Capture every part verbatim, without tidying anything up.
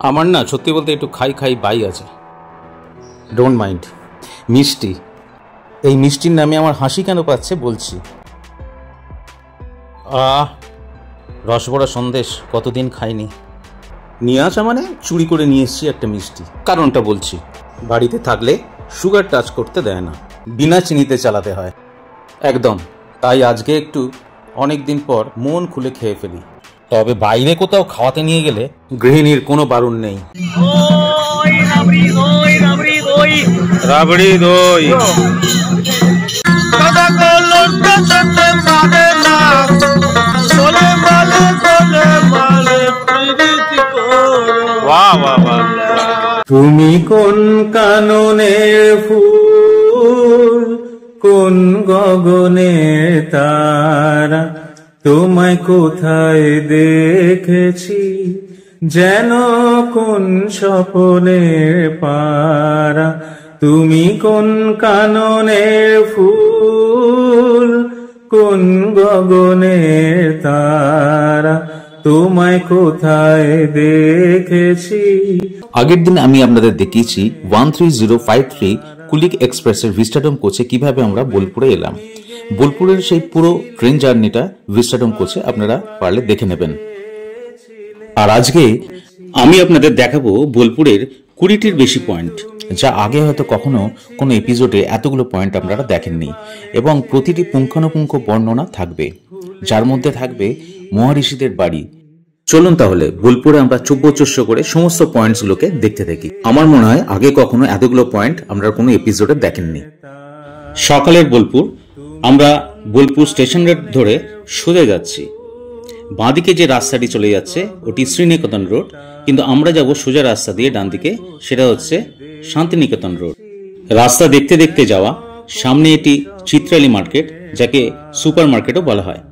আমার না সত্যি বলতে একটু খাই খাই বাই আছে। Don't mind. মিষ্টি, এই মিষ্টির নামে আমার হাসি কেন পাচ্ছে বলছি। আহ, রসবড়া সন্দেশ কতদিন খাইনি। নিয়ে আসা মানে চুরি করে নিয়ে এসছি একটা মিষ্টি। কারণটা বলছি, বাড়িতে থাকলে সুগার টাচ করতে দেয় না, বিনা চিনিতে চালাতে হয় একদম। তাই আজকে একটু অনেক দিন পর মন খুলে খেয়ে ফেলি। তবে বাইরে কোথাও খাওয়াতে নিয়ে গেলে গৃহিণীর কোনো বারণ নেই। রাবড়ি দই তুমি কোন কাননের ফুল, কোন গগনের তারা, তোমায় কোথায় দেখেছি যেন কোন স্বপনের পারা। তুমি কোন কাননের ফুল, কোন গগনের তারা, তোমায় কোথায় দেখেছি। আগের দিন আমি আপনাদের দেখিয়েছি one three zero five three Kulik এক্সপ্রেসের ভিস্টাডোম কোচে কিভাবে আমরা বোলপুরে এলাম। বোলপুরের সেই পুরো ট্রেন জার্নিটা ভিস্টাডোম কোচে আপনারা পারলে দেখে নেবেন। আর আজকে আমি আপনাদের দেখাবো বোলপুরের কুড়িটির বেশি পয়েন্ট, যা আগে হয়তো কখনো কোনো এপিসোডে এতগুলো পয়েন্ট আপনারা দেখেননি, এবং প্রতিটি পুঙ্খানুপুঙ্খ বর্ণনা থাকবে, যার মধ্যে থাকবে মহারিষিদের বাড়ি। চলুন তাহলে বোলপুরে আমরা চব্বচস্য করে সমস্ত পয়েন্টসগুলোকে দেখতে থাকি। আমার মনে হয় আগে কখনো এতগুলো পয়েন্ট আমরা কোনো এপিসোডে দেখেননি। সকালের বোলপুর, আমরা বোলপুর স্টেশন রোড ধরে সোজা যাচ্ছি। বাঁদিকে যে রাস্তাটি চলে যাচ্ছে ওটি শ্রীনিকেতন রোড, কিন্তু আমরা যাব সোজা রাস্তা দিয়ে ডান দিকে, সেটা হচ্ছে শান্তিনিকেতন রোড। রাস্তা দেখতে দেখতে যাওয়া। সামনে এটি চিত্রালী মার্কেট, যাকে সুপার মার্কেটও বলা হয়।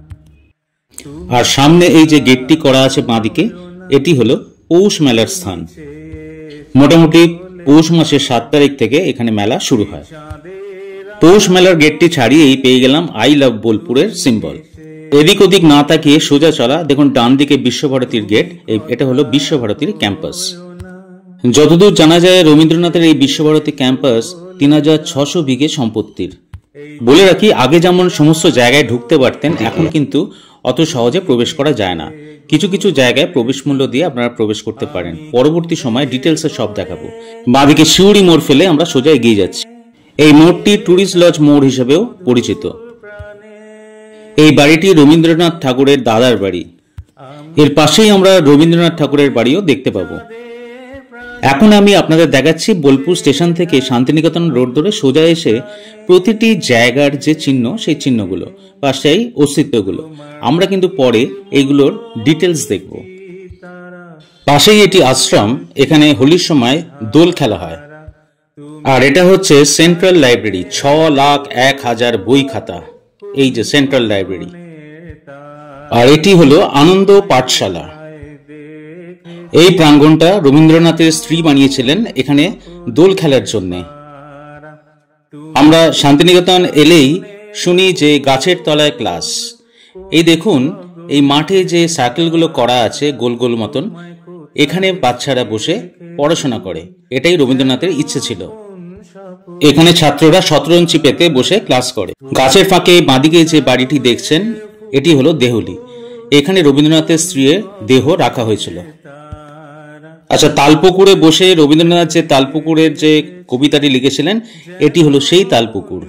আর সামনে এই যে গেটটি করা আছে বাঁদিকে, এটি হলো পৌষ মেলার স্থান। মোটামুটি পৌষ মাসের সাত তারিখ থেকে এখানে মেলা শুরু হয়। পৌষ মেলার গেটটি ছাড়িয়েই পেয়ে গেলাম আই লাভ বোলপুরের সিম্বল। এদিক ওদিক না তাকিয়ে সোজা চলা। দেখুন ডান দিকে বিশ্বভারতীর গেট, এটা হলো বিশ্বভারতীর ক্যাম্পাস। যতদূর জানা যায় রবীন্দ্রনাথের এই বিশ্বভারতী ক্যাম্পাস তিন হাজার ছশো বিঘে সম্পত্তির। বলে রাখি, আগে যেমন সমস্ত জায়গায় ঢুকতে পারতেন, এখন কিন্তু অত সহজে প্রবেশ করা যায় না। কিছু কিছু জায়গায় প্রবেশ মূল্য দিয়ে আপনারা প্রবেশ করতে পারেন। পরবর্তী সময় ডিটেলসে সব দেখাবো। বাঁদিকে শিউড়ি মোড় ফেলে আমরা সোজা এগিয়ে যাচ্ছি। এই মোড়টি টুরিস্ট লজ মোড় হিসেবেও পরিচিত। এই বাড়িটি রবীন্দ্রনাথ ঠাকুরের দাদার বাড়ি। এর পাশেই আমরা রবীন্দ্রনাথ ঠাকুরের বাড়িও দেখতে পাবো। এখন আমি আপনাদের দেখাচ্ছি বোলপুর স্টেশন থেকে শান্তিনিকেতন রোড ধরে সোজা এসে প্রতিটি জায়গার যে চিহ্ন, সেই চিহ্নগুলো বা সেই অস্তিত্বগুলো। আমরা কিন্তু পরে এইগুলোর ডিটেলস দেখব। পাশেই এটি আশ্রম, এখানে হোলির সময় দোল খেলা হয়। আর এটা হচ্ছে সেন্ট্রাল লাইব্রেরি, ছ লাখ এক হাজার বই খাতা, এই যে সেন্ট্রাল লাইব্রেরি। আর এটি হলো আনন্দ পাঠশালা। এই প্রাঙ্গণটা রবীন্দ্রনাথের স্ত্রী বানিয়েছিলেন এখানে দোল খেলার জন্য। আমরা শান্তিনিকেতন এলেই শুনি যে গাছের তলায় ক্লাস। এই দেখুন, এই মাঠে যে সার্কেলগুলো করা আছে গোল গোল মতন, এখানে বাচ্চারা বসে পড়াশোনা করে। এটাই রবীন্দ্রনাথের ইচ্ছে ছিল। এখানে ছাত্ররা শতরঞ্চি পেতে বসে ক্লাস করে। গাছের ফাঁকে বাঁদিকে যে বাড়িটি দেখছেন, এটি হলো দেহলি। এখানে রবীন্দ্রনাথের স্ত্রীর দেহ রাখা হয়েছিল। আচ্ছা, তালপুকুরে বসে রবীন্দ্রনাথ যে তালপুকুরের যে কবিতাটি লিখেছিলেন, এটি হলো সেই তালপুকুর।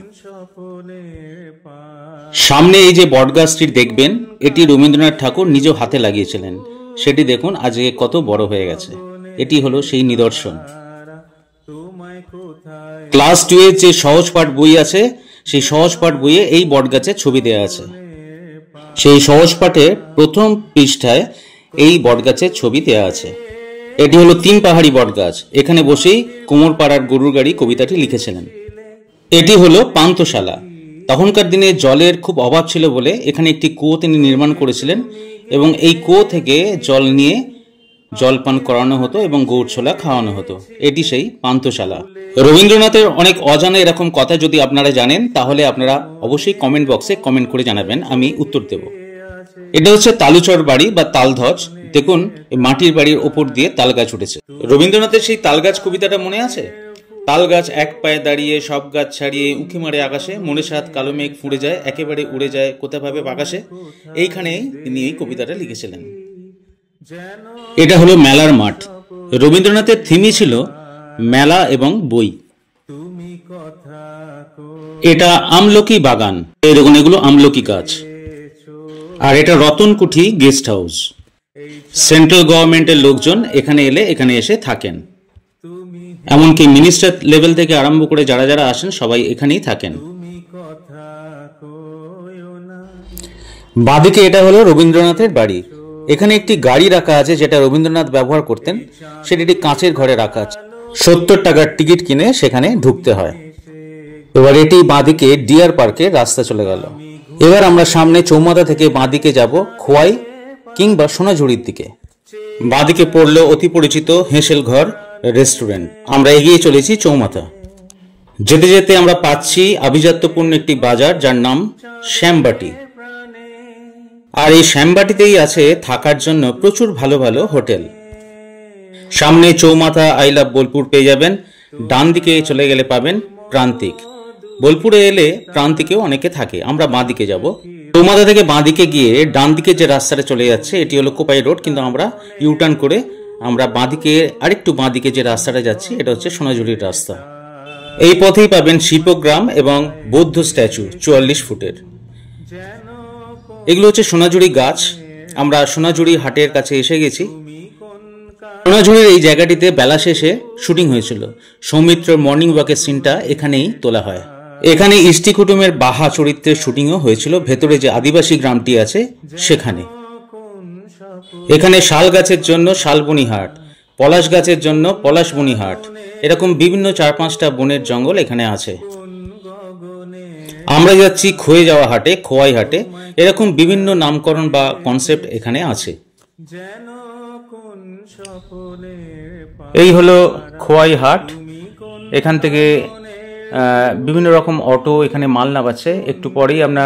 সামনে এই যে বটগাছটি দেখবেন, এটি রবীন্দ্রনাথ ঠাকুর নিজ হাতে লাগিয়েছিলেন। সেটি দেখুন আজকে কত বড় হয়ে গেছে। এটি হলো সেই নিদর্শন। ক্লাস টু এর যে সহজ পাঠ বই আছে, সেই সহজ পাঠ বইয়ে এই বটগাছের ছবি দেওয়া আছে। সেই সহজ পাঠের প্রথম পৃষ্ঠায় এই বটগাছের ছবি দেওয়া আছে। এটি হলো তিন পাহাড়ি বটগাছ। এখানে বসেই কোমর পাড়ার গরুর গাড়ি কবিতাটি লিখেছিলেন। এটি হলো পান্থশালা। তখনকার দিনে জলের খুব অভাব ছিল বলে এখানে একটি কুয়ো তিনি নির্মাণ করেছিলেন, এবং এই কুয়ো থেকে জল নিয়ে জলপান করানো হতো এবং গৌড়ছোলা খাওয়ানো হতো। এটি সেই পান্থশালা। রবীন্দ্রনাথের অনেক অজানা এরকম কথা যদি আপনারা জানেন, তাহলে আপনারা অবশ্যই কমেন্ট বক্সে কমেন্ট করে জানাবেন, আমি উত্তর দেব। এটা হচ্ছে তালুচর বাড়ি বা তালধ্বজ। দেখুন মাটির বাড়ির ওপর দিয়ে তালগাছ উঠেছে। রবীন্দ্রনাথের সেই তালগাছ কবিতাটা মনে আছে? তাল গাছ এক পায়ে দাঁড়িয়ে সব গাছ ছাড়িয়ে উঁকি মারে আকাশে, মনে সাত কালো মেঘ ফুঁড়ে যায়, একেবারে উড়ে যায় কোথায় ভাবে আকাশে। এইখানেই তিনি এই কবিতাটা লিখেছিলেন। এটা হলো মেলার মাঠ। রবীন্দ্রনাথের থিমই ছিল মেলা এবং বই। এটা আমলকি বাগান, এই দেখুন এগুলো আমলকি গাছ। আর এটা রতনকুঠি গেস্ট হাউস। সেন্ট্রাল গভর্নমেন্টের লোকজন এখানে এলে এখানে এসে থাকেন, এমনকি মিনিস্টার লেভেল থেকে আরম্ভ করে যারা যারা আসেন সবাই এখানেই থাকেন। বাদিকে এটা হলো রবীন্দ্রনাথের বাড়ি। এখানে একটি গাড়ি রাখা আছে যেটা রবীন্দ্রনাথ ব্যবহার করতেন, সেটি একটি কাঁচের ঘরে রাখা আছে। সত্তর টাকার টিকিট কিনে সেখানে ঢুকতে হয়। এবার এটি বাঁদিকে ডিয়ার পার্কে রাস্তা চলে গেল। এবার আমরা সামনে চৌমাথা থেকে বাঁদিকে যাব খোয়াই কিংবা সোনাঝুরির দিকে। বাঁদিকে পড়লো অতি পরিচিত হেঁসেল ঘর রেস্টুরেন্ট। আমরা এগিয়ে চলেছি চৌমাথা। যেতে যেতে আমরা পাচ্ছি আভিজাত্যপূর্ণ একটি বাজার যার নাম শ্যামবাটি। আর এই শ্যামবাটিতেই আছে থাকার জন্য প্রচুর ভালো ভালো হোটেল। সামনে চৌমাথা আই লাভ বোলপুর পেয়ে যাবেন, ডান দিকে চলে গেলে পাবেন প্রান্তিক। বোলপুরে এলে প্রান্তিকেও অনেকে থাকে। আমরা বাঁ দিকে যাব। চৌমাথা থেকে বাঁ দিকে গিয়ে ডান দিকে যে রাস্তাটা চলে যাচ্ছে এটি হলো কোপাই রোড, কিন্তু আমরা ইউটার্ন করে আমরা বাঁ দিকে আরেকটু বাঁ দিকে যে রাস্তাটা যাচ্ছি এটা হচ্ছে সোনাঝুরির রাস্তা। এই পথেই পাবেন শিল্পগ্রাম এবং বৌদ্ধ স্ট্যাচু চুয়াল্লিশ ফুটের। এগুলো হচ্ছে সোনাঝুরি গাছ। আমরা সোনাঝুরি হাটের কাছে এসে গেছি। সোনাঝুরির এই জায়গাটিতে বেলা শেষে শুটিং হয়েছিল। সৌমিত্র মর্নিং ওয়াকের সিনটা এখানেই তোলা হয়। এখানে ইষ্টি কুটুমের বাহা চরিত্রের শুটিংও হয়েছিল, ভেতরে যে আদিবাসী গ্রামটি আছে সেখানে। এখানে শাল গাছের জন্য শালবনি হাট, পলাশ গাছের জন্য পলাশবনি হাট, এরকম বিভিন্ন চার পাঁচটা বনের জঙ্গল এখানে আছে। আমরা যাচ্ছি খোয়ে যাওয়া হাটে, খোয়াই হাটে। এরকম বিভিন্ন নামকরণ বা কনসেপ্ট এখানে আছে। এই হলো খোয়াই হাট। এখান থেকে বিভিন্ন রকম অটো এখানে মাল নামাচ্ছে। একটু পরেই আপনার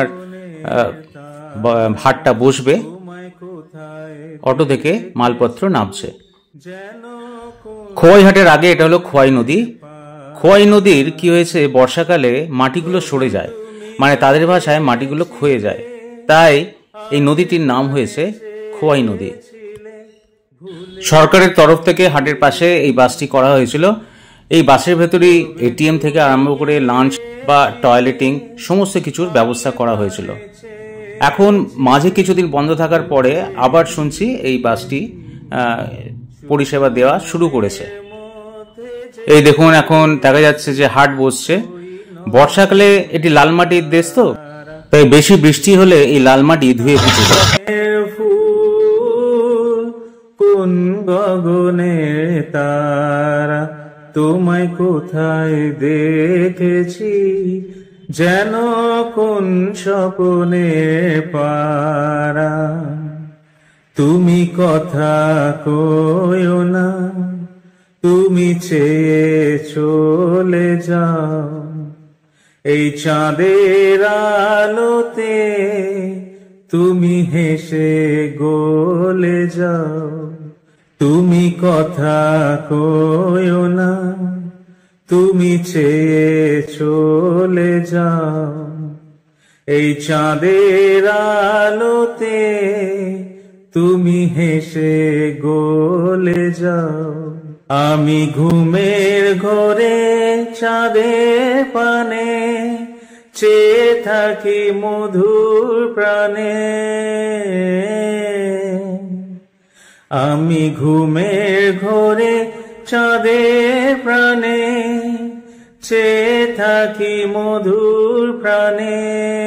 হাটটা বসবে, অটো থেকে মালপত্র নামছে। খোয়াই হাটের আগে এটা হলো খোয়াই নদী। খোয়াই নদীর কি হয়েছে, বর্ষাকালে মাটিগুলো সরে যায়, মানে তাদের ভাষায় মাটিগুলো ক্ষয়ে যায়, তাই এই নদীটির নাম হয়েছে খোয়াই নদী। সরকারের তরফ থেকে হাটের পাশে এই বাসটি করা হয়েছিল। এই বাসের ভেতরেই এটিএম থেকে আরম্ভ করে লাঞ্চ বা টয়লেটিং সমস্ত কিছুর ব্যবস্থা করা হয়েছিল। এখন মাঝে কিছুদিন বন্ধ থাকার পরে আবার শুনছি এই বাসটি পরিষেবা দেওয়া শুরু করেছে। এই দেখুন এখন দেখা যাচ্ছে যে হাট বসছে। বর্ষাকালে এটি লাল মাটির দেশ, তো তাই বেশি বৃষ্টি হলে এই লাল মাটি ধুয়ে মুছে যায়। কোন গগনের তারা তোমায় কোথায় দেখেছি, যেন কোন স্বপ্নে পারা। তুমি কথা কইও না, তুমি চেয়ে চলে যাও, এই চাঁদের আলোতে তুমি হেসে গলে যাও। তুমি কথা কইও না, তুমি চেয়ে চলে যাও, এই চাঁদের আলোতে তুমি হেসে গলে যাও। আমি ঘুমের ঘরে চাঁদের পানে চেয়ে থাকি মধুর প্রাণে। আমি ঘুমের ঘরে চাঁদের প্রাণে চেয়ে থাকি মধুর প্রাণে।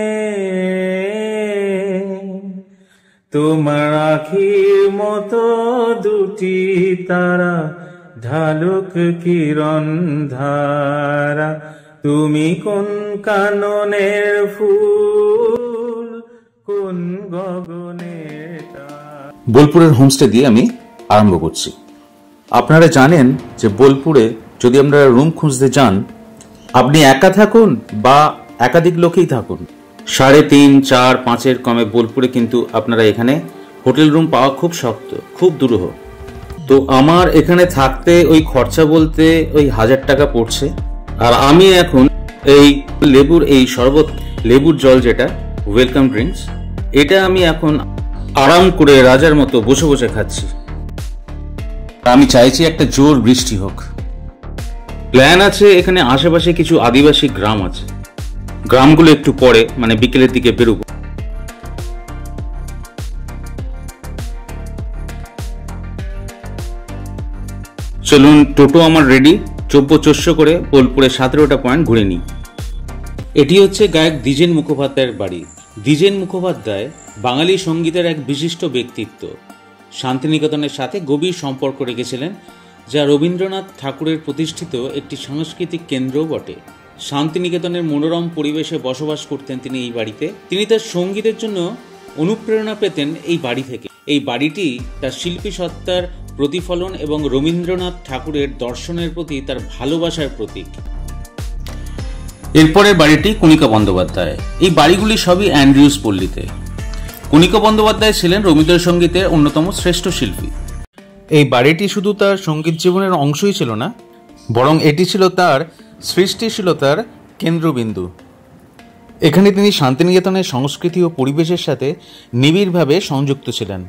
তোমার আখির মতো দুটি তারা ঢালুক কিরণ ধারা। তুমি কোন কাননের ফুল, কোন গগনের তারা। বোলপুরের হোমস্টে দিয়ে আমি আরম্ভ করছি। আপনারা জানেন যে বোলপুরে যদি আপনারা রুম খুঁজতে যান, আপনি একা থাকুন বা একাধিক লোকেই থাকুন, সাড়ে তিন চার পাঁচের কমে বোলপুরে কিন্তু আপনারা এখানে হোটেল রুম পাওয়া খুব শক্ত, খুব দুরূহ। তো আমার এখানে থাকতে ওই খরচা বলতে ওই হাজার টাকা পড়ছে। আর আমি এখন এই লেবুর এই শরবত, লেবুর জল যেটা ওয়েলকাম ড্রিঙ্কস, এটা আমি এখন আরাম করে রাজার মতো বসে বসে খাচ্ছি। আমি চাইছি একটা জোর বৃষ্টি হোক। প্ল্যান আছে, এখানে আশেপাশে কিছু আদিবাসী গ্রাম আছে, গ্রামগুলো একটু পরে মানে বিকেলের দিকে বেরোবো। চলুন, টোটো আমার রেডি, চব্য চস্য করে বোলপুরে সতেরোটা পয়েন্ট ঘুরে নিই। এটি হচ্ছে গায়ক দ্বিজেন মুখোপাধ্যায়ের বাড়ি। দ্বিজেন মুখোপাধ্যায় বাঙালি সঙ্গীতের এক বিশিষ্ট ব্যক্তিত্ব। শান্তিনিকেতনের সাথে গভীর সম্পর্ক রেখেছিলেন, যা রবীন্দ্রনাথ ঠাকুরের প্রতিষ্ঠিত একটি সাংস্কৃতিক কেন্দ্রও বটে। শান্তিনিকেতনের মনোরম পরিবেশে বসবাস করতেন তিনি এই বাড়িতে। তিনি তার সঙ্গীতের জন্য অনুপ্রেরণা পেতেন এই বাড়ি থেকে। এই বাড়িটি তার শিল্পী সত্তার প্রতিফলন এবং রবীন্দ্রনাথ ঠাকুরের দর্শনের প্রতি তার ভালোবাসার প্রতীক। এরপরের বাড়িটি কণিকা বন্দ্যোপাধ্যায়। এই বাড়িগুলি সবই অ্যান্ড্রিউস পল্লীতে। কণিকা বন্দ্যোপাধ্যায় ছিলেন রবীন্দ্রসঙ্গীতের অন্যতম শ্রেষ্ঠ শিল্পী। এই বাড়িটি শুধু তার সঙ্গীত জীবনের অংশই ছিল না, বরং এটি ছিল তার সৃষ্টিশীলতার কেন্দ্রবিন্দু। এখানে তিনি শান্তিনিকেতনের সংস্কৃতি ও পরিবেশের সাথে নিবিড়ভাবে সংযুক্ত ছিলেন।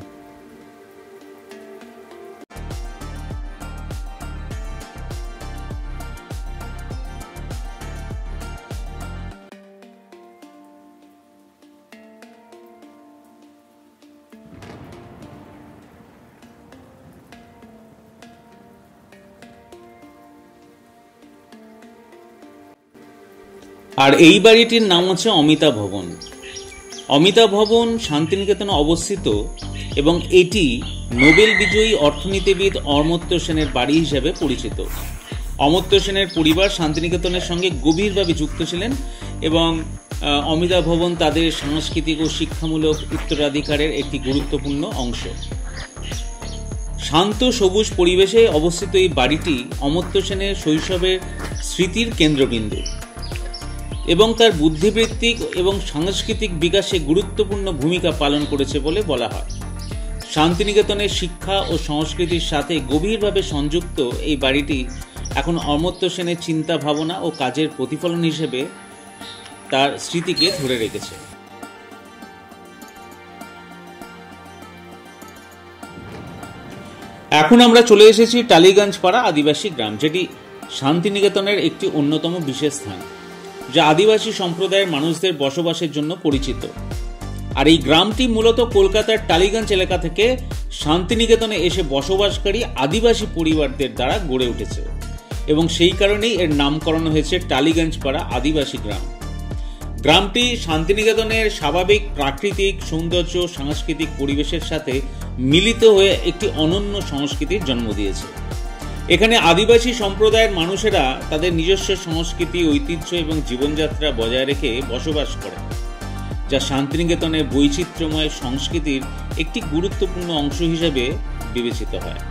আর এই বাড়িটির নাম হচ্ছে অমিতা ভবন। অমিতা ভবন শান্তিনিকেতনে অবস্থিত এবং এটি নোবেল বিজয়ী অর্থনীতিবিদ অমর্ত্য সেনের বাড়ি হিসেবে পরিচিত। অমর্ত্য সেনের পরিবার শান্তিনিকেতনের সঙ্গে গভীরভাবে যুক্ত ছিলেন এবং অমিতা ভবন তাদের সাংস্কৃতিক ও শিক্ষামূলক উত্তরাধিকারের একটি গুরুত্বপূর্ণ অংশ। শান্ত সবুজ পরিবেশে অবস্থিত এই বাড়িটি অমর্ত্য সেনের শৈশবের স্মৃতির কেন্দ্রবিন্দু এবং তার বুদ্ধিবৃত্তিক এবং সাংস্কৃতিক বিকাশে গুরুত্বপূর্ণ ভূমিকা পালন করেছে বলে বলা হয়। শান্তিনিকেতনের শিক্ষা ও সংস্কৃতির সাথে গভীরভাবে সংযুক্ত এই বাড়িটি এখন অমর্ত্য সেনের চিন্তা ভাবনা ও কাজের প্রতিফলন হিসেবে তার স্মৃতিকে ধরে রেখেছে। এখন আমরা চলে এসেছি টালিগঞ্জ পাড়া আদিবাসী গ্রাম, যেটি শান্তিনিকেতনের একটি অন্যতম বিশেষ স্থান, যা আদিবাসী সম্প্রদায়ের মানুষদের বসবাসের জন্য পরিচিত। আর এই গ্রামটি মূলত কলকাতার টালিগঞ্জ এলাকা থেকে শান্তিনিকেতনে এসে বসবাসকারী আদিবাসী পরিবারদের দ্বারা গড়ে উঠেছে এবং সেই কারণেই এর নামকরণ হয়েছে টালিগঞ্জ পাড়া আদিবাসী গ্রাম। গ্রামটি শান্তিনিকেতনের স্বাভাবিক প্রাকৃতিক সৌন্দর্য সাংস্কৃতিক পরিবেশের সাথে মিলিত হয়ে একটি অনন্য সংস্কৃতির জন্ম দিয়েছে। এখানে আদিবাসী সম্প্রদায়ের মানুষেরা তাদের নিজস্ব সংস্কৃতি, ঐতিহ্য এবং জীবনযাত্রা বজায় রেখে বসবাস করে, যা শান্তিনিকেতনের বৈচিত্র্যময় সংস্কৃতির একটি গুরুত্বপূর্ণ অংশ হিসেবে বিবেচিত হয়।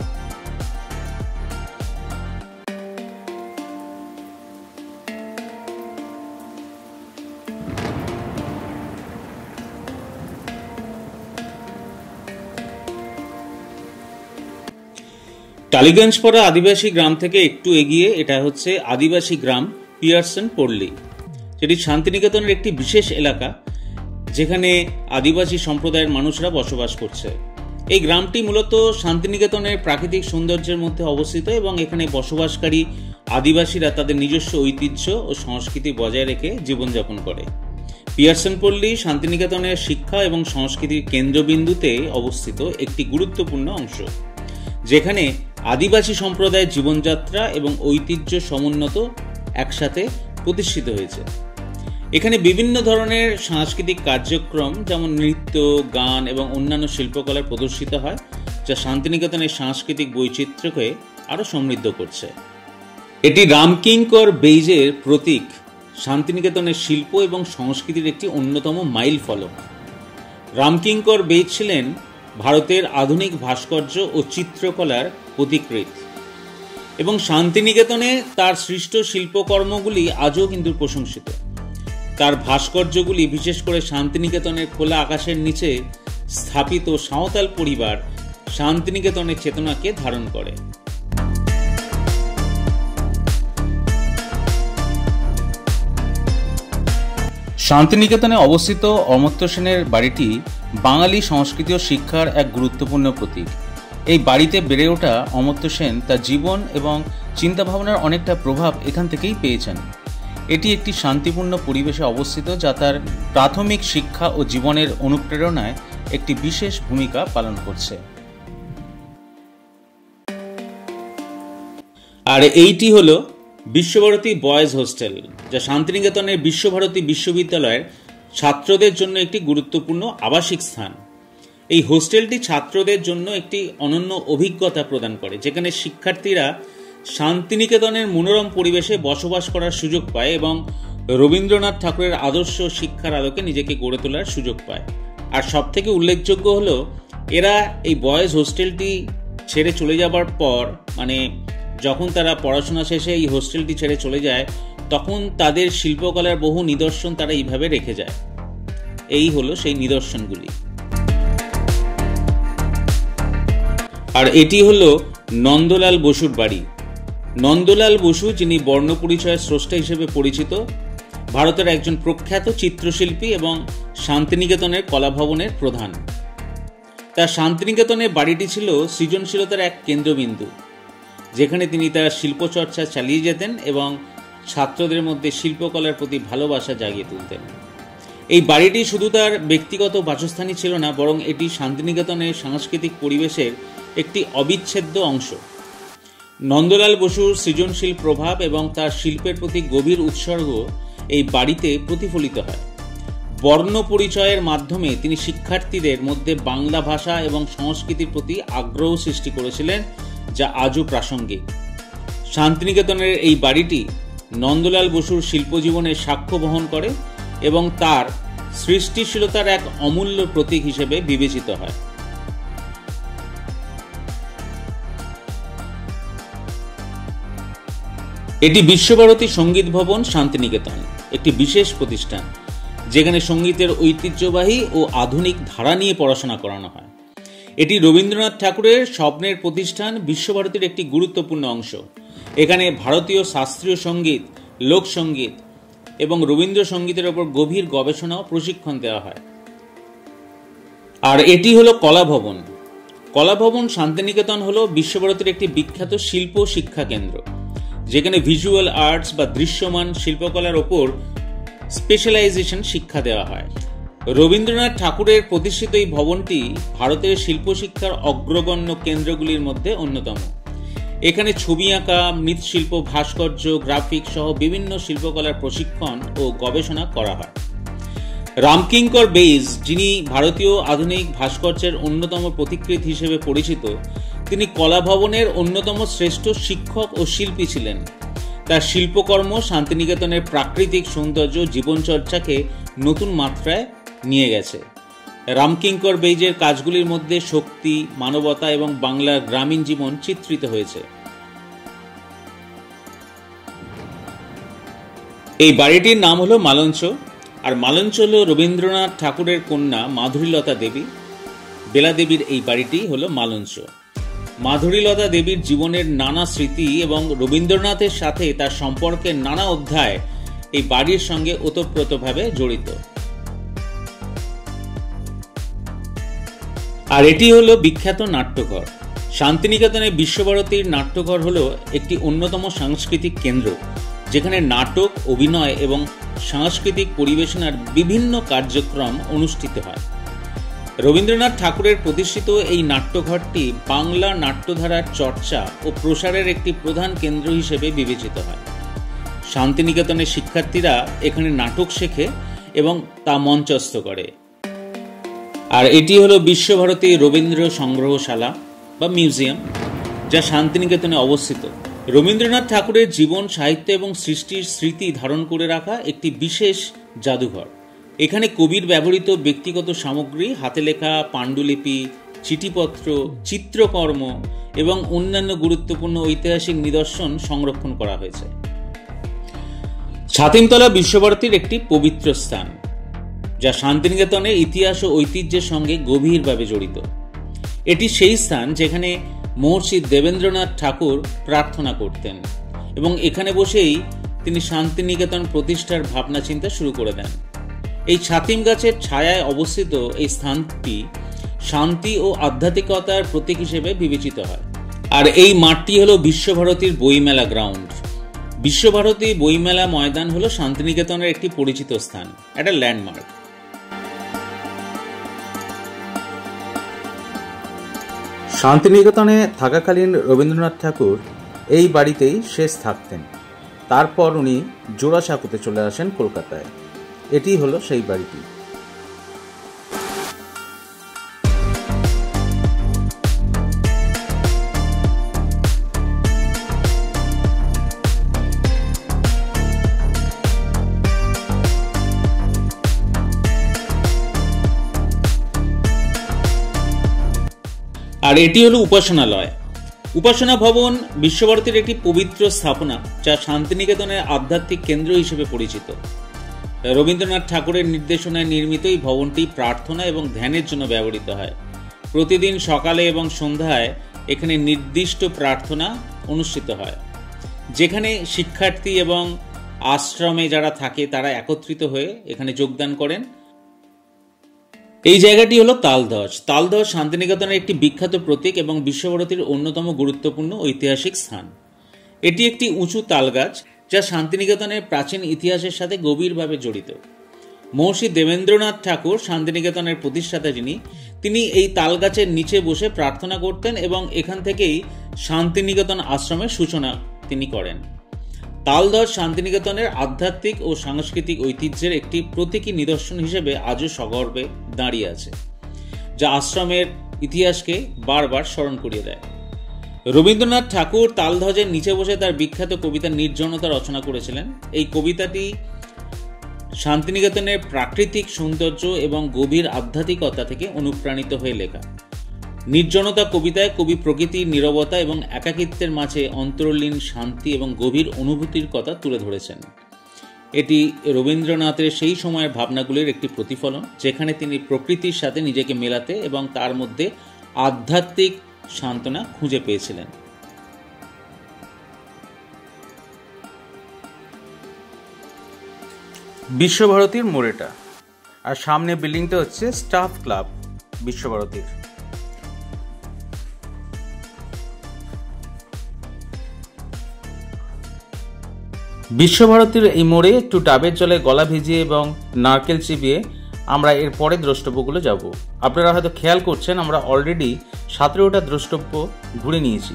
টালিগঞ্জ পাড়া আদিবাসী গ্রাম থেকে একটু এগিয়ে এটা হচ্ছে আদিবাসী গ্রাম পিয়ারসন পল্লী, যেটি শান্তিনিকেতনের একটি বিশেষ এলাকা যেখানে আদিবাসী সম্প্রদায়ের মানুষরা বসবাস করছে। এই গ্রামটি মূলত শান্তিনিকেতনের প্রাকৃতিক সৌন্দর্যের মধ্যে অবস্থিত এবং এখানে বসবাসকারী আদিবাসীরা তাদের নিজস্ব ঐতিহ্য ও সংস্কৃতি বজায় রেখে জীবনযাপন করে। পিয়ারসন পল্লী শান্তিনিকেতনের শিক্ষা এবং সংস্কৃতির কেন্দ্রবিন্দুতে অবস্থিত একটি গুরুত্বপূর্ণ অংশ, যেখানে আদিবাসী সম্প্রদায়ের জীবনযাত্রা এবং ঐতিহ্য সমুন্নত একসাথে প্রতিষ্ঠিত হয়েছে। এখানে বিভিন্ন ধরনের সাংস্কৃতিক কার্যক্রম যেমন নৃত্য, গান এবং অন্যান্য শিল্পকলা প্রদর্শিত হয়, যা শান্তিনিকেতনের সাংস্কৃতিক বৈচিত্র্যকে আরও সমৃদ্ধ করছে। এটি রামকিঙ্কর বেইজের প্রতীক, শান্তিনিকেতনের শিল্প এবং সংস্কৃতির একটি অন্যতম মাইল ফলক। রামকিঙ্কর বেইজ ছিলেন ভারতের আধুনিক ভাস্কর্য ও চিত্রকলার পথিকৃৎ এবং শান্তিনিকেতনে তার সৃষ্ট শিল্পকর্মগুলি আজও কিন্তু প্রশংসিত। তার ভাস্কর্যগুলি বিশেষ করে শান্তিনিকেতনের খোলা আকাশের নিচে স্থাপিত সাঁওতাল পরিবার শান্তিনিকেতনের চেতনাকে ধারণ করে। শান্তিনিকেতনে অবস্থিত অমর্ত্য সেনের বাড়িটি বাঙালি সংস্কৃতি ও শিক্ষার এক গুরুত্বপূর্ণ প্রতীক। এই বাড়িতে বেড়ে ওঠা অমর্ত্য সেন তার জীবন এবং চিন্তাভাবনার অনেকটা প্রভাব এখান থেকেই পেয়েছেন। এটি একটি শান্তিপূর্ণ পরিবেশে অবস্থিত, যা তার প্রাথমিক শিক্ষা ও জীবনের অনুপ্রেরণায় একটি বিশেষ ভূমিকা পালন করছে। আর এইটি হলো বিশ্বভারতী বয়েজ হোস্টেল, যা শান্তিনিকেতনের বিশ্বভারতী বিশ্ববিদ্যালয়ের ছাত্রদের জন্য একটি গুরুত্বপূর্ণ আবাসিক স্থান। এই হোস্টেলটি ছাত্রদের জন্য একটি অনন্য অভিজ্ঞতা প্রদান করে, যেখানে শিক্ষার্থীরা শান্তিনিকেতনের মনোরম পরিবেশে বসবাস করার সুযোগ পায় এবং রবীন্দ্রনাথ ঠাকুরের আদর্শ শিক্ষার আলোকে নিজেকে গড়ে তোলার সুযোগ পায়। আর সবথেকে উল্লেখযোগ্য হলো, এরা এই বয়েজ হোস্টেলটি ছেড়ে চলে যাবার পর, মানে যখন তারা পড়াশোনা শেষে এই হোস্টেলটি ছেড়ে চলে যায়, তখন তাদের শিল্পকলার বহু নিদর্শন তারা এইভাবে রেখে যায়। এই হলো সেই নিদর্শনগুলি। আর এটি হলো নন্দলাল বসুর বাড়ি। নন্দলাল বসু, যিনি বর্ণপরিচয়ের স্রষ্টা হিসেবে পরিচিত, ভারতের একজন প্রখ্যাত চিত্রশিল্পী এবং শান্তিনিকেতনের কলাভবনের প্রধান। তার শান্তিনিকেতনের বাড়িটি ছিল সৃজনশীলতার এক কেন্দ্রবিন্দু, যেখানে তিনি তার শিল্পচর্চা চালিয়ে যেতেন এবং ছাত্রদের মধ্যে শিল্পকলার প্রতি ভালোবাসা জাগিয়ে তুলতেন। এই বাড়িটি শুধু তার ব্যক্তিগত বাসস্থানই ছিল না, বরং এটি শান্তিনিকেতনের সাংস্কৃতিক পরিবেশের একটি অবিচ্ছেদ্য অংশ। নন্দলাল বসুর সৃজনশীল প্রভাব এবং তার শিল্পের প্রতি গভীর উৎসর্গ এই বাড়িতে প্রতিফলিত হয়। বর্ণ পরিচয়ের মাধ্যমে তিনি শিক্ষার্থীদের মধ্যে বাংলা ভাষা এবং সংস্কৃতির প্রতি আগ্রহ সৃষ্টি করেছিলেন, যা আজও প্রাসঙ্গিক। শান্তিনিকেতনের এই বাড়িটি নন্দলাল বসুর শিল্পজীবনের সাক্ষ্য বহন করে এবং তার সৃষ্টিশীলতার এক অমূল্য প্রতীক হিসেবে বিবেচিত হয়। এটি বিশ্বভারতী সঙ্গীত ভবন শান্তিনিকেতন, একটি বিশেষ প্রতিষ্ঠান যেখানে সঙ্গীতের ঐতিহ্যবাহী ও আধুনিক ধারা নিয়ে পড়াশোনা করানো হয়। এটি রবীন্দ্রনাথ ঠাকুরের স্বপ্নের প্রতিষ্ঠান বিশ্বভারতীর একটি গুরুত্বপূর্ণ অংশ। এখানে ভারতীয় শাস্ত্রীয় সঙ্গীত, লোকসঙ্গীত এবং রবীন্দ্রসঙ্গীতের ওপর গভীর গবেষণা ও প্রশিক্ষণ দেওয়া হয়। আর এটি হলো কলাভবন। কলাভবন শান্তিনিকেতন হলো বিশ্বভারতীর একটি বিখ্যাত শিল্প শিক্ষা কেন্দ্র, যেখানে ভিজুয়াল আর্টস বা দৃশ্যমান শিল্পকলার ওপর স্পেশালাইজেশন শিক্ষা দেওয়া হয়। রবীন্দ্রনাথ ঠাকুরের প্রতিষ্ঠিত এই ভবনটি ভারতের শিল্প শিক্ষার অগ্রগণ্য কেন্দ্রগুলির মধ্যে অন্যতম। এখানে ছবি আঁকা, মৃৎশিল্প, ভাস্কর্য, গ্রাফিক সহ বিভিন্ন শিল্পকলার প্রশিক্ষণ ও গবেষণা করা হয়। রামকিঙ্কর বেইজ, যিনি ভারতীয় আধুনিক ভাস্কর্যের অন্যতম প্রতিকৃতি হিসেবে পরিচিত, তিনি কলাভবনের অন্যতম শ্রেষ্ঠ শিক্ষক ও শিল্পী ছিলেন। তার শিল্পকর্ম শান্তিনিকেতনের প্রাকৃতিক সৌন্দর্য জীবনচর্চাকে নতুন মাত্রায় নিয়ে গেছে। রামকিঙ্কর বেইজের কাজগুলির মধ্যে শক্তি, মানবতা এবং বাংলার গ্রামীণ জীবন চিত্রিত হয়েছে। এই বাড়িটির নাম হলো মালঞ্চ, আর মালঞ্চ হল রবীন্দ্রনাথ ঠাকুরের কন্যা মাধুরীলতা দেবী বেলা দেবীর এই বাড়িটি হলো মালঞ্চ। মাধুরীলতা দেবীর জীবনের নানা স্মৃতি এবং রবীন্দ্রনাথের সাথে তার সম্পর্কের নানা অধ্যায় এই বাড়ির সঙ্গে ওতপ্রোতভাবে জড়িত। আর এটি হলো বিখ্যাত নাট্যঘর। শান্তিনিকেতনের বিশ্বভারতীর নাট্যঘর হলো একটি অন্যতম সাংস্কৃতিক কেন্দ্র, যেখানে নাটক, অভিনয় এবং সাংস্কৃতিক পরিবেশনার বিভিন্ন কার্যক্রম অনুষ্ঠিত হয়। রবীন্দ্রনাথ ঠাকুরের প্রতিষ্ঠিত এই নাট্যঘরটি বাংলা নাট্যধারার চর্চা ও প্রসারের একটি প্রধান কেন্দ্র হিসেবে বিবেচিত হয়। শান্তিনিকেতনের শিক্ষার্থীরা এখানে নাটক শেখে এবং তা মঞ্চস্থ করে। আর এটি হলো বিশ্বভারতী রবীন্দ্র সংগ্রহশালা বা মিউজিয়াম, যা শান্তিনিকেতনে অবস্থিত। রবীন্দ্রনাথ ঠাকুরের জীবন, সাহিত্য এবং সৃষ্টির স্মৃতি ধারণ করে রাখা একটি বিশেষ জাদুঘর। এখানে কবির ব্যবহৃত ব্যক্তিগত সামগ্রী, হাতে লেখা পাণ্ডুলিপি, চিঠিপত্র, চিত্রকর্ম এবং অন্যান্য গুরুত্বপূর্ণ ঐতিহাসিক নিদর্শন সংরক্ষণ করা হয়েছে। ছাতিমতলা বিশ্বভারতীর একটি পবিত্র স্থান। যা শান্তিনিকেতনের ইতিহাস ও ঐতিহ্যের সঙ্গে গভীরভাবে জড়িত। এটি সেই স্থান যেখানে মহর্ষি দেবেন্দ্রনাথ ঠাকুর প্রার্থনা করতেন এবং এখানে বসেই তিনি শান্তিনিকেতন প্রতিষ্ঠার ভাবনা চিন্তা শুরু করে দেন। এই ছাতিম গাছের ছায়ায় অবস্থিত এই স্থানটি শান্তি ও আধ্যাত্মিকতার প্রতীক হিসেবে বিবেচিত হয়। আর এই মাঠটি হলো বিশ্বভারতীর বইমেলা গ্রাউন্ড। বিশ্বভারতী বইমেলা ময়দান হলো শান্তিনিকেতনের একটি পরিচিত স্থান, একটা ল্যান্ডমার্ক। শান্তিনিকেতনে থাকাকালীন রবীন্দ্রনাথ ঠাকুর এই বাড়িতেই শেষ থাকতেন। তারপর উনি জোড়াসাঁকোতে চলে আসেন কলকাতায়। এটি হলো সেই বাড়িটি। আর এটি হলো উপাসনালয়। উপাসনা ভবন বিশ্বভারতীর একটি পবিত্র স্থাপনা, যা শান্তিনিকেতনের আধ্যাত্মিক কেন্দ্র হিসেবে পরিচিত। রবীন্দ্রনাথ ঠাকুরের নির্দেশনায় নির্মিত এই ভবনটি প্রার্থনা এবং ধ্যানের জন্য ব্যবহৃত হয়। প্রতিদিন সকালে এবং সন্ধ্যায় এখানে নির্দিষ্ট প্রার্থনা অনুষ্ঠিত হয়, যেখানে শিক্ষার্থী এবং আশ্রমে যারা থাকে তারা একত্রিত হয়ে এখানে যোগদান করেন। এই জায়গাটি হলো তালধ্বজ। তালধ্বজ শান্তিনিকেতনের একটি বিখ্যাত প্রতীক এবং বিশ্বভারতীর অন্যতম গুরুত্বপূর্ণ ঐতিহাসিক স্থান। এটি একটি উঁচু তালগাছ, যা শান্তিনিকেতনের প্রাচীন ইতিহাসের সাথে গভীরভাবে জড়িত। মহর্ষি দেবেন্দ্রনাথ ঠাকুর শান্তিনিকেতনের প্রতিষ্ঠাতা যিনি, তিনি এই তালগাছের নিচে বসে প্রার্থনা করতেন এবং এখান থেকেই শান্তিনিকেতন আশ্রমের সূচনা তিনি করেন। তালধ্বজ শান্তিনিকেতনের আধ্যাত্মিক ও সাংস্কৃতিক ঐতিহ্যের একটি প্রতীকী নিদর্শন হিসেবে আজও সগর্বে দাঁড়িয়ে আছে, যা আশ্রমের ইতিহাসকে বারবার স্মরণ করিয়ে দেয়। রবীন্দ্রনাথ ঠাকুর তালধ্বজের নিচে বসে তার বিখ্যাত কবিতা নির্জনতা রচনা করেছিলেন। এই কবিতাটি শান্তিনিকেতনের প্রাকৃতিক সৌন্দর্য এবং গভীর আধ্যাত্মিকতা থেকে অনুপ্রাণিত হয়ে লেখা। নির্জনতা কবিতায় কবি প্রকৃতির নীরবতা এবং একাকিত্বের মাঝে অন্তর্লীন শান্তি এবং গভীর অনুভূতির কথা তুলে ধরেছেন। এটি রবীন্দ্রনাথের সেই সময়ের ভাবনাগুলির একটি প্রতিফলন, যেখানে তিনি প্রকৃতির সাথে নিজেকে মেলাতে এবং তার মধ্যে আধ্যাত্মিক সান্ত্বনা খুঁজে পেয়েছিলেন। বিশ্বভারতীর মোড়েটা, আর সামনে বিল্ডিংটা হচ্ছে স্টাফ ক্লাব বিশ্বভারতীর। বিশ্বভারতীর এই মোড়ে একটু ডাবের জলে গলা ভিজিয়ে এবং নারকেল চিবিয়ে আমরা এর পরে দ্রষ্টব্যগুলো যাব। আপনারা হয়তো খেয়াল করছেন আমরা অলরেডি সতেরোটা দ্রষ্টব্য ঘুরে নিয়েছি।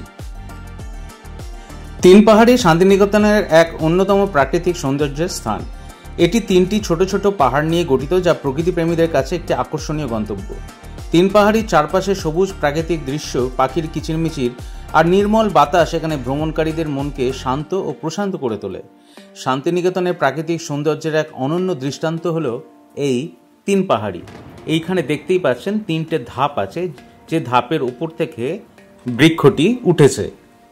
তিন পাহাড়ি শান্তিনিকেতনের এক অন্যতম প্রাকৃতিক সৌন্দর্যের স্থান। এটি তিনটি ছোট ছোট পাহাড় নিয়ে গঠিত, যা প্রকৃতিপ্রেমীদের কাছে একটি আকর্ষণীয় গন্তব্য। তিন পাহাড়ির চারপাশে সবুজ প্রাকৃতিক দৃশ্য, পাখির কিচিরমিচির আর নির্মল বাতাস এখানে ভ্রমণকারীদের মনকে শান্ত ও প্রশান্ত করে তোলে। শান্তিনিকেতনের প্রাকৃতিক সৌন্দর্যের এক অনন্য দৃষ্টান্ত হলো এই তিন পাহাড়ি। এইখানে দেখতেই পাচ্ছেন তিনটে ধাপ আছে, যে ধাপের উপর থেকে বৃক্ষটি উঠেছে।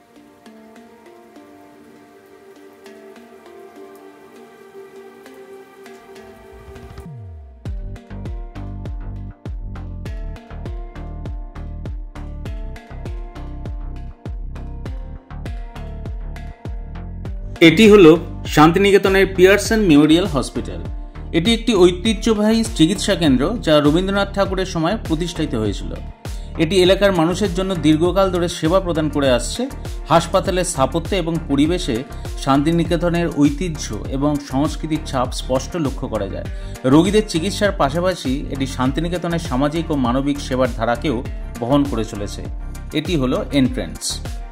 এটি হলো শান্তিনিকেতনের পিয়ারসন মেমোরিয়াল হসপিটাল। এটি একটি ঐতিহ্যবাহী চিকিৎসা কেন্দ্র, যা রবীন্দ্রনাথ ঠাকুরের সময় প্রতিষ্ঠিত হয়েছিল। এটি এলাকার মানুষের জন্য দীর্ঘকাল ধরে সেবা প্রদান করে আসছে। হাসপাতালের স্থাপত্য এবং পরিবেশে শান্তিনিকেতনের ঐতিহ্য এবং সংস্কৃতির ছাপ স্পষ্ট লক্ষ্য করা যায়। রোগীদের চিকিৎসার পাশাপাশি এটি শান্তিনিকেতনের সামাজিক ও মানবিক সেবার ধারাকেও বহন করে চলেছে। এটি হলো এন্ট্রেন্স।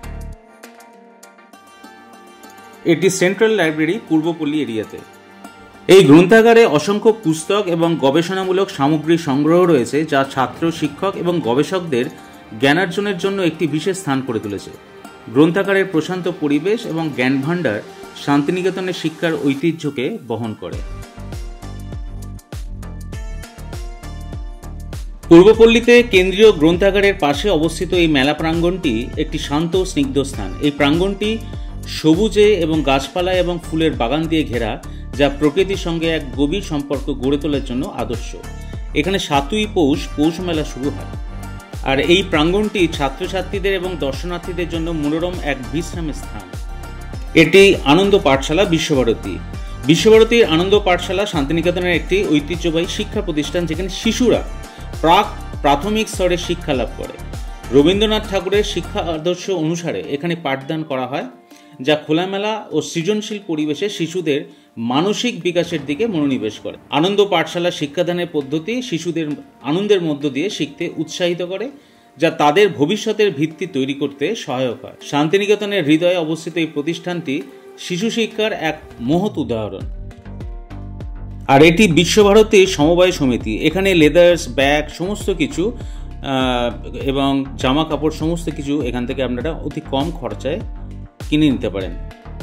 এটি সেন্ট্রাল লাইব্রেরি পূর্বপল্লী এরিয়াতে। এই গ্রন্থাগারে অসংখ্য পুস্তক এবং গবেষণামূলক সামগ্রী সংগ্রহ রয়েছে, যা ছাত্র, শিক্ষক এবং গবেষকদের জ্ঞানার্জনের জন্য একটি বিশেষ স্থান করে তুলেছে। গ্রন্থাগারের প্রশান্ত পরিবেশ এবং জ্ঞান ভাণ্ডার শান্তিনিকেতনের শিক্ষার ঐতিহ্যকে বহন করে। পূর্বপল্লীতে কেন্দ্রীয় গ্রন্থাগারের পাশে অবস্থিত এই মেলা প্রাঙ্গণটি একটি শান্ত ও স্নিগ্ধ স্থান। এই প্রাঙ্গণটি সবুজে এবং গাছপালা এবং ফুলের বাগান দিয়ে ঘেরা, যা প্রকৃতির সঙ্গে এক গভীর সম্পর্ক গড়ে তোলার জন্য আদর্শ। এখানে সাতই পৌষ পৌষ মেলা শুরু হয়, আর এই প্রাঙ্গণটি ছাত্রছাত্রীদের এবং দর্শনার্থীদের জন্য মনোরম এক বিশ্রামের স্থান। এটি আনন্দ পাঠশালা বিশ্বভারতী। বিশ্বভারতীর আনন্দ পাঠশালা শান্তিনিকেতনের একটি ঐতিহ্যবাহী শিক্ষা প্রতিষ্ঠান, যেখানে শিশুরা প্রাক প্রাথমিক স্তরে শিক্ষা লাভ করে। রবীন্দ্রনাথ ঠাকুরের শিক্ষা আদর্শ অনুসারে এখানে পাঠদান করা হয়, যা খোলামেলা ও সৃজনশীল পরিবেশে শিশুদের মানসিক বিকাশের দিকে মনোনিবেশ করে। আনন্দ পাঠশালা শিক্ষাদানের পদ্ধতি শিশুদের আনন্দের মধ্য দিয়ে শিখতে উৎসাহিত করে, যা তাদের ভবিষ্যতের ভিত্তি তৈরি করতে সহায়ক হয়। শান্তিনিকেতনের হৃদয়ে অবস্থিত এই প্রতিষ্ঠানটি শিশু শিক্ষার এক মহৎ উদাহরণ। আর এটি বিশ্বভারতীর সমবায় সমিতি। এখানে লেদার্স, ব্যাগ, সমস্ত কিছু এবং জামা কাপড় সমস্ত কিছু এখান থেকে আপনারা অতি কম খরচায় কিনে নিতে পারেন।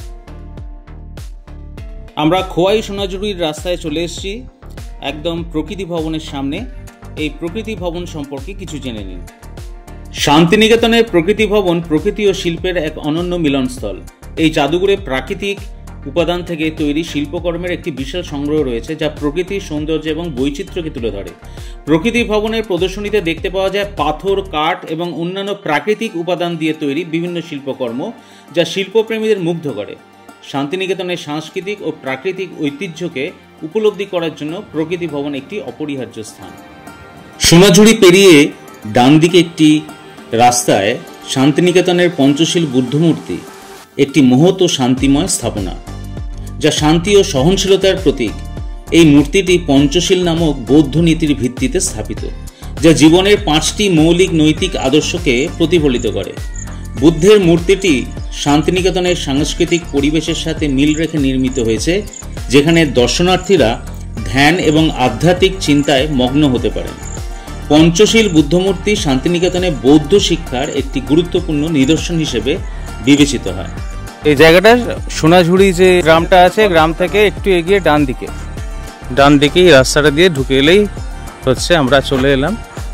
আমরা খোয়াই সোনাঝুরির রাস্তায় চলে এসেছি, একদম প্রকৃতি ভবনের সামনে। এই প্রকৃতি ভবন সম্পর্কে কিছু জেনে নিন। শান্তিনিকেতনের প্রকৃতি ভবন প্রকৃতি ও শিল্পের এক অনন্য মিলনস্থল। এই জাদুঘরে প্রাকৃতিক উপাদান থেকে তৈরি শিল্পকর্মের একটি বিশাল সংগ্রহ রয়েছে, যা প্রকৃতির সৌন্দর্য এবং বৈচিত্র্যকে তুলে ধরে। প্রকৃতি ভবনের প্রদর্শনীতে দেখতে পাওয়া যায় পাথর, কাঠ এবং অন্যান্য প্রাকৃতিক উপাদান দিয়ে তৈরি বিভিন্ন শিল্পকর্ম, যা শিল্পপ্রেমীদের মুগ্ধ করে। শান্তিনিকেতনের সাংস্কৃতিক ও প্রাকৃতিক ঐতিহ্যকে উপলব্ধি করার জন্য প্রকৃতি ভবন একটি অপরিহার্য স্থান। সোনাঝুরি পেরিয়ে ডান দিকে একটি রাস্তায় শান্তিনিকেতনের পঞ্চশীল বুদ্ধমূর্তি, একটি মহৎ ও শান্তিময় স্থাপনা, যা শান্তি ও সহনশীলতার প্রতীক। এই মূর্তিটি পঞ্চশীল নামক বৌদ্ধ নীতির ভিত্তিতে স্থাপিত, যা জীবনের পাঁচটি মৌলিক নৈতিক আদর্শকে প্রতিফলিত করে। বুদ্ধের মূর্তিটি শান্তিনিকেতনের সাংস্কৃতিক পরিবেশের সাথে মিল রেখে নির্মিত হয়েছে, যেখানে দর্শনার্থীরা ধ্যান এবং আধ্যাত্মিক চিন্তায় মগ্ন হতে পারেন। পঞ্চশীল বুদ্ধমূর্তি শান্তিনিকেতনে বৌদ্ধ শিক্ষার একটি গুরুত্বপূর্ণ নিদর্শন হিসেবে বিবেচিত হয়। এই জায়গাটা সোনাঝুরি যে গ্রামটা আছে, গ্রাম থেকে একটু এগিয়ে ডান দিকে ডান দিকে এই রাস্তাটা দিয়ে ঢুকে এলেই হচ্ছে আমরা চলে এলাম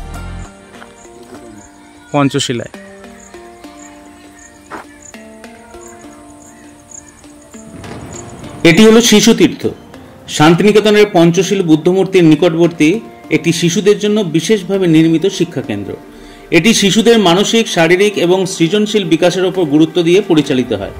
পঞ্চশীলায়। এটি হলো শিশু তীর্থ। শান্তিনিকেতনের পঞ্চশীল বুদ্ধমূর্তির নিকটবর্তী একটি শিশুদের জন্য বিশেষভাবে নির্মিত শিক্ষা কেন্দ্র। এটি শিশুদের মানসিক, শারীরিক এবং সৃজনশীল বিকাশের উপর গুরুত্ব দিয়ে পরিচালিত হয়।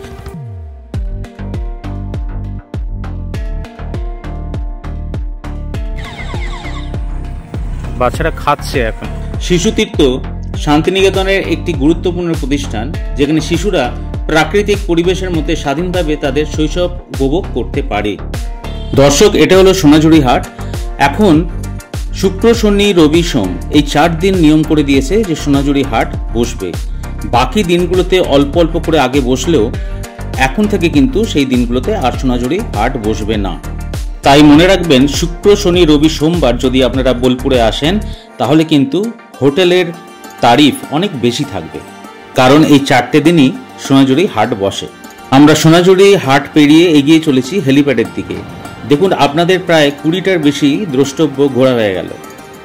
বাচ্চারা খাচ্ছে এখন। শিশু তীর্থ শান্তিনিকেতনের একটি গুরুত্বপূর্ণ প্রতিষ্ঠান, যেখানে শিশুরা প্রাকৃতিক পরিবেশের মধ্যে স্বাধীনভাবে তাদের শৈশব উপভোগ করতে পারে। দর্শক, এটা হলো সোনাঝুরি হাট। এখন শুক্র, শনি, রবি, সোম এই চার দিন নিয়ম করে দিয়েছে যে সোনাঝুরি হাট বসবে। বাকি দিনগুলোতে অল্প অল্প করে আগে বসলেও এখন থেকে কিন্তু সেই দিনগুলোতে আর সোনাঝুরি হাট বসবে না। তাই মনে রাখবেন, শুক্র, শনি, রবি, সোমবার যদি আপনারা বোলপুরে আসেন, তাহলে কিন্তু হোটেলের তারিফ অনেক বেশি থাকবে, কারণ এই চারটে দিনই সোনাঝুরি হাট বসে। আমরা সোনাঝুরি হাট পেরিয়ে এগিয়ে চলেছি হেলিপ্যাডের দিকে। দেখুন, আপনাদের প্রায় কুড়িটার বেশি দ্রষ্টব্য ঘোরা হয়ে গেল।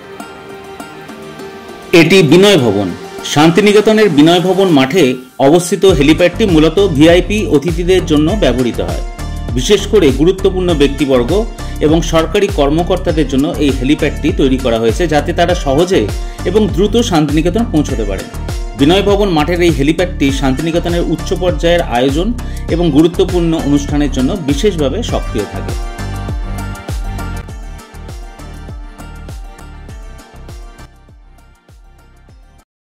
এটি বিনয় ভবন। শান্তিনিকেতনের বিনয় ভবন মাঠে অবস্থিত হেলিপ্যাডটি মূলত ভিআইপি অতিথিদের জন্য ব্যবহৃত হয়। বিশেষ করে গুরুত্বপূর্ণ ব্যক্তিবর্গ এবং সরকারি কর্মকর্তাদের জন্য এই হেলিপ্যাডটি তৈরি করা হয়েছে, যাতে তারা সহজে এবং দ্রুত শান্তিনিকেতন পৌঁছতে পারে। বিনয় ভবন মাঠের এই হেলিপ্যাডটি শান্তিনিকেতনের উচ্চ পর্যায়ের আয়োজন এবং গুরুত্বপূর্ণ অনুষ্ঠানের জন্য বিশেষভাবে সক্রিয় থাকে।